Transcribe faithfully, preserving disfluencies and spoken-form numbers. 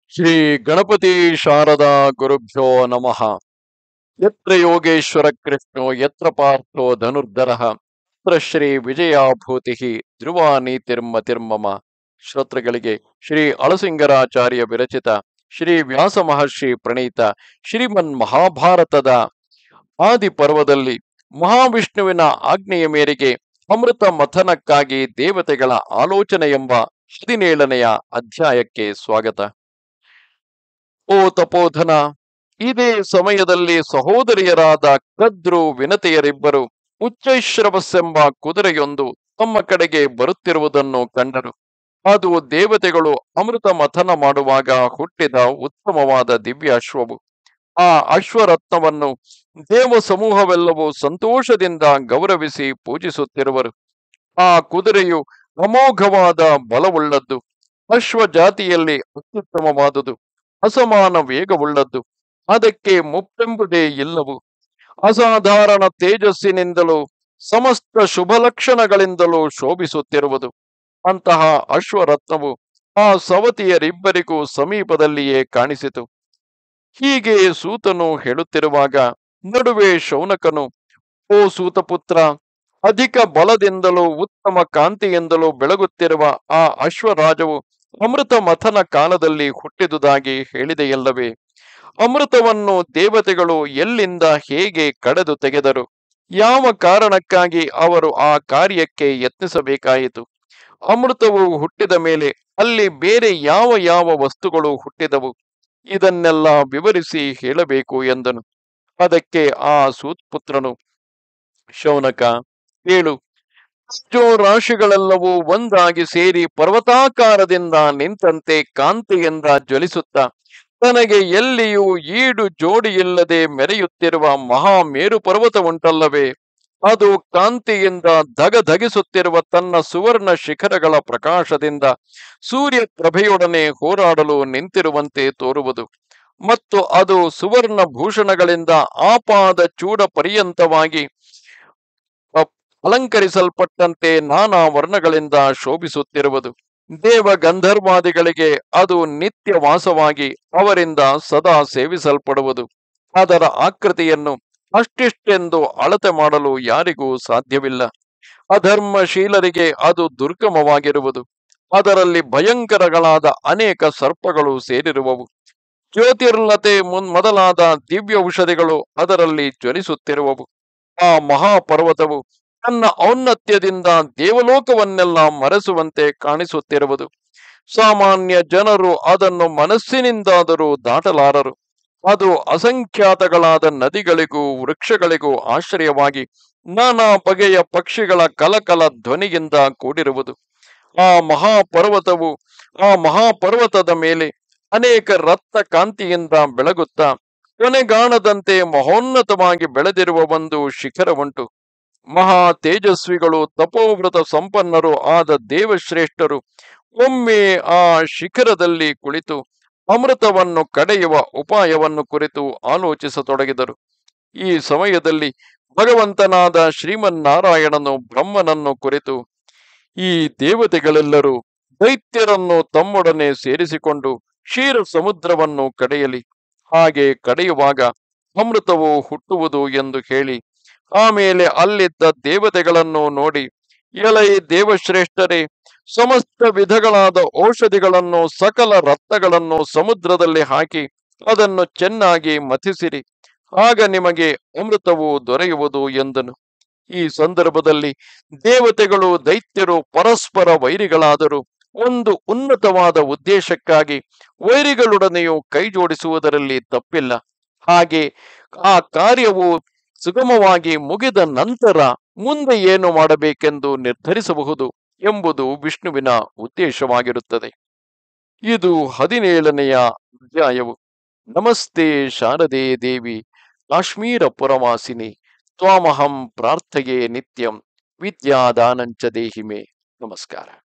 ಶ್ರೀ ಗಣಪತಿ ಶಾರದಾ ಗುರುಭ್ಯೋ ನಮಃ. ಯತ್ರ ಯೋಗೇಶ್ವರ ಕೃಷ್ಣೋ ಯತ್ರ ಪಾರ್ಥೋ ಧನುರ್ಧರಃ ಯತ್ರ ಶ್ರೀ ವಿಜಯಾಭೂತಿ ಧ್ರುವ ನೀತಿರ್ಮತಿರ್ಮಮ. ಶ್ರೋತೃಗಳಿಗೆ ಶ್ರೀ ಅಳಸಿಂಗರಾಚಾರ್ಯ ವಿರಚಿತ ಶ್ರೀ ವ್ಯಾಸ ಮಹರ್ಷಿ ಪ್ರಣೀತ ಶ್ರೀಮನ್ ಮಹಾಭಾರತದ ಆದಿ ಪರ್ವದಲ್ಲಿ ಮಹಾವಿಷ್ಣುವಿನ ಆಜ್ಞೆಯ ಮೇರೆಗೆ ಅಮೃತ ಮಥನಕ್ಕಾಗಿ ದೇವತೆಗಳ ಆಲೋಚನೆ ಎಂಬ ಹದಿನೇಳನೆಯ ಅಧ್ಯಾಯಕ್ಕೆ ಸ್ವಾಗತ. ಓ ತಪೋಧನ, ಇದೇ ಸಮಯದಲ್ಲಿ ಸಹೋದರಿಯರಾದ ಕದ್ರು ವಿನತೆಯರಿಬ್ಬರು ಉಚ್ಚೈಶ್ರವಸ್ಸೆಂಬ ಕುದುರೆಯೊಂದು ತಮ್ಮ ಕಡೆಗೆ ಬರುತ್ತಿರುವುದನ್ನು ಕಂಡರು. ಅದು ದೇವತೆಗಳು ಅಮೃತ ಮಥನ ಮಾಡುವಾಗ ಹುಟ್ಟಿದ ಉತ್ತಮವಾದ ದಿವ್ಯ ಅಶ್ವವು. ಆ ಅಶ್ವರತ್ನವನ್ನು ದೇವ ಸಮೂಹವೆಲ್ಲವೂ ಸಂತೋಷದಿಂದ ಗೌರವಿಸಿ ಪೂಜಿಸುತ್ತಿರುವರು. ಆ ಕುದುರೆಯು ಅಮೋಘವಾದ ಬಲವುಳ್ಳದ್ದು, ಅಶ್ವ ಜಾತಿಯಲ್ಲಿ ಅತ್ಯುತ್ತಮವಾದುದು, ಅಸಮಾನ ವೇಗವುಳ್ಳದ್ದು, ಅದಕ್ಕೆ ಮುಪ್ಪೆಂಬುದೇ ಇಲ್ಲವು. ಅಸಾಧಾರಣ ತೇಜಸ್ಸಿನಿಂದಲೂ ಸಮಸ್ತ ಶುಭ ಲಕ್ಷಣಗಳಿಂದಲೂ ಶೋಭಿಸುತ್ತಿರುವುದು. ಅಂತಹ ಅಶ್ವರತ್ನವು ಆ ಸವತಿಯರಿಬ್ಬರಿಗೂ ಸಮೀಪದಲ್ಲಿಯೇ ಕಾಣಿಸಿತು. ಹೀಗೆ ಸೂತನು ಹೇಳುತ್ತಿರುವಾಗ ನಡುವೆ ಶೌನಕನು, ಓ ಸೂತಪುತ್ರ, ಅಧಿಕ ಬಲದಿಂದಲೂ ಉತ್ತಮ ಕಾಂತಿಯಿಂದಲೂ ಬೆಳಗುತ್ತಿರುವ ಆ ಅಶ್ವರಾಜವು ಅಮೃತ ಮಥನ ಕಾಲದಲ್ಲಿ ಹುಟ್ಟಿದುದಾಗಿ ಹೇಳಿದೆಯಲ್ಲವೇ? ಅಮೃತವನ್ನು ದೇವತೆಗಳು ಎಲ್ಲಿಂದ ಹೇಗೆ ಕಡೆದು ತೆಗೆದರು? ಯಾವ ಕಾರಣಕ್ಕಾಗಿ ಅವರು ಆ ಕಾರ್ಯಕ್ಕೆ ಯತ್ನಿಸಬೇಕಾಯಿತು? ಅಮೃತವು ಹುಟ್ಟಿದ ಮೇಲೆ ಅಲ್ಲಿ ಬೇರೆ ಯಾವ ಯಾವ ವಸ್ತುಗಳು ಹುಟ್ಟಿದವು? ಇದನ್ನೆಲ್ಲ ವಿವರಿಸಿ ಹೇಳಬೇಕು ಎಂದನು. ಅದಕ್ಕೆ ಆ ಸೂತ್ಪುತ್ರನು, ಶೌನಕ, ಹೇಳು. ತೇಜೋ ರಾಶಿಗಳೆಲ್ಲವೂ ಒಂದಾಗಿ ಸೇರಿ ಪರ್ವತಾಕಾರದಿಂದ ನಿಂತಂತೆ ಕಾಂತಿಯಿಂದ ಜ್ವಲಿಸುತ್ತಾ ತನಗೆ ಎಲ್ಲಿಯೂ ಈಡು ಜೋಡಿಯಿಲ್ಲದೆ ಮೆರೆಯುತ್ತಿರುವ ಮಹಾ ಮೇರು ಪರ್ವತ ಉಂಟಲ್ಲವೇ, ಅದು ಕಾಂತಿಯಿಂದ ಧಗಧಗಿಸುತ್ತಿರುವ ತನ್ನ ಸುವರ್ಣ ಶಿಖರಗಳ ಪ್ರಕಾಶದಿಂದ ಸೂರ್ಯ ಪ್ರಭೆಯೊಡನೆ ಹೋರಾಡಲು ನಿಂತಿರುವಂತೆ ತೋರುವುದು. ಮತ್ತು ಅದು ಸುವರ್ಣ ಭೂಷಣಗಳಿಂದ ಆಪಾದ ಚೂಡ ಪರ್ಯಂತವಾಗಿ ಅಲಂಕರಿಸಲ್ಪಟ್ಟಂತೆ ನಾನಾ ವರ್ಣಗಳಿಂದ ಶೋಭಿಸುತ್ತಿರುವುದು. ದೇವ ಗಂಧರ್ವಾದಿಗಳಿಗೆ ಅದು ನಿತ್ಯ ವಾಸವಾಗಿ ಅವರಿಂದ ಸದಾ ಸೇವಿಸಲ್ಪಡುವುದು. ಅದರ ಆಕೃತಿಯನ್ನು ಅಷ್ಟಿಷ್ಟೆಂದು ಅಳತೆ ಮಾಡಲು ಯಾರಿಗೂ ಸಾಧ್ಯವಿಲ್ಲ. ಅಧರ್ಮಶೀಲರಿಗೆ ಅದು ದುರ್ಗಮವಾಗಿರುವುದು. ಅದರಲ್ಲಿ ಭಯಂಕರಗಳಾದ ಅನೇಕ ಸರ್ಪಗಳು ಸೇರಿರುವವು. ಜ್ಯೋತಿರ್ಲತೆ ಮುನ್ ಮೊದಲಾದ ದಿವ್ಯ ಔಷಧಿಗಳು ಅದರಲ್ಲಿ ಜ್ವಲಿಸುತ್ತಿರುವವು. ಆ ಮಹಾಪರ್ವತವು ತನ್ನ ಔನ್ನತ್ಯದಿಂದ ದೇವಲೋಕವನ್ನೆಲ್ಲ ಮರೆಸುವಂತೆ ಕಾಣಿಸುತ್ತಿರುವುದು. ಸಾಮಾನ್ಯ ಜನರು ಅದನ್ನು ಮನಸ್ಸಿನಿಂದಾದರೂ ದಾಟಲಾರರು. ಅದು ಅಸಂಖ್ಯಾತಗಳಾದ ನದಿಗಳಿಗೂ ವೃಕ್ಷಗಳಿಗೂ ಆಶ್ರಯವಾಗಿ ನಾನಾ ಬಗೆಯ ಪಕ್ಷಿಗಳ ಕಲಕಲ ಧ್ವನಿಯಿಂದ ಕೂಡಿರುವುದು. ಆ ಮಹಾಪರ್ವತವು ಆ ಮಹಾಪರ್ವತದ ಮೇಲೆ ಅನೇಕ ರತ್ನ ಕಾಂತಿಯಿಂದ ಬೆಳಗುತ್ತಾ ಕೊನೆಗಾಣದಂತೆ ಮಹೋನ್ನತವಾಗಿ ಬೆಳೆದಿರುವ ಒಂದು ಶಿಖರವುಂಟು. ಮಹಾ ತೇಜಸ್ವಿಗಳು ತಪೋವ್ರತ ಸಂಪನ್ನರು ಆದ ದೇವಶ್ರೇಷ್ಠರು ಒಮ್ಮೆ ಆ ಶಿಖರದಲ್ಲಿ ಕುಳಿತು ಅಮೃತವನ್ನು ಕಡೆಯುವ ಉಪಾಯವನ್ನು ಕುರಿತು ಆಲೋಚಿಸತೊಡಗಿದರು. ಈ ಸಮಯದಲ್ಲಿ ಭಗವಂತನಾದ ಶ್ರೀಮನ್ನಾರಾಯಣನು ಬ್ರಹ್ಮನನ್ನು ಕುರಿತು, ಈ ದೇವತೆಗಳೆಲ್ಲರೂ ದೈತ್ಯರನ್ನು ತಮ್ಮೊಡನೆ ಸೇರಿಸಿಕೊಂಡು ಕ್ಷೀರ ಸಮುದ್ರವನ್ನು ಕಡೆಯಲಿ. ಹಾಗೆ ಕಡೆಯುವಾಗ ಅಮೃತವು ಹುಟ್ಟುವುದು ಎಂದು ಹೇಳಿ ಆಮೇಲೆ ಅಲ್ಲಿದ್ದ ದೇವತೆಗಳನ್ನು ನೋಡಿ, ಎಲೈ ದೇವಶ್ರೇಷ್ಠರೇ, ಸಮಸ್ತ ವಿಧಗಳಾದ ಔಷಧಿಗಳನ್ನು ಸಕಲ ರತ್ನಗಳನ್ನು ಸಮುದ್ರದಲ್ಲಿ ಹಾಕಿ ಅದನ್ನು ಚೆನ್ನಾಗಿ ಮಥಿಸಿರಿ, ಆಗ ನಿಮಗೆ ಅಮೃತವು ದೊರೆಯುವುದು ಎಂದನು. ಈ ಸಂದರ್ಭದಲ್ಲಿ ದೇವತೆಗಳು ದೈತ್ಯರು ಪರಸ್ಪರ ವೈರಿಗಳಾದರು. ಒಂದು ಉನ್ನತವಾದ ಉದ್ದೇಶಕ್ಕಾಗಿ ವೈರಿಗಳೊಡನೆಯೂ ಕೈ ಜೋಡಿಸುವುದರಲ್ಲಿ ತಪ್ಪಿಲ್ಲ. ಹಾಗೆ ಆ ಕಾರ್ಯವು ಸುಗಮವಾಗಿ ಮುಗಿದ ನಂತರ ಮುಂದೆ ಏನು ಮಾಡಬೇಕೆಂದು ನಿರ್ಧರಿಸಬಹುದು ಎಂಬುದು ವಿಷ್ಣುವಿನ ಉದ್ದೇಶವಾಗಿರುತ್ತದೆ. ಇದು ಹದಿನೇಳನೆಯ ಅಧ್ಯಾಯವು. ನಮಸ್ತೆ ಶಾರದೆ ದೇವಿ ಕಾಶ್ಮೀರ ಪುರವಾಸಿನಿ ತ್ವಾಮಹಂ ಪ್ರಾರ್ಥಯೇ ನಿತ್ಯಂ ವಿದ್ಯಾದಾನಂಚ ದೇಹಿಮೆ. ನಮಸ್ಕಾರ.